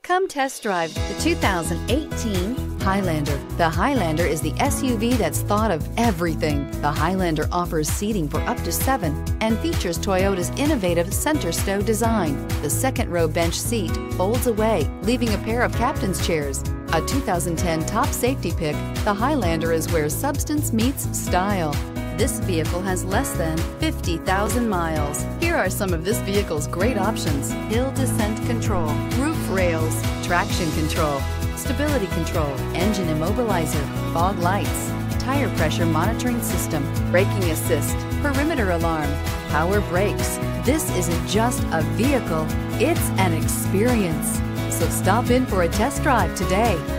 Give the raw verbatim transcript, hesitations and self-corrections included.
Come test drive the two thousand eighteen Highlander. The Highlander is the S U V that's thought of everything. The Highlander offers seating for up to seven and features Toyota's innovative center stow design. The second row bench seat folds away, leaving a pair of captain's chairs. A two thousand ten top safety pick, the Highlander is where substance meets style. This vehicle has less than fifty thousand miles. Here are some of this vehicle's great options: hill descent control, roof rails, traction control, stability control, engine immobilizer, fog lights, tire pressure monitoring system, braking assist, perimeter alarm, power brakes. This isn't just a vehicle, it's an experience. So stop in for a test drive today.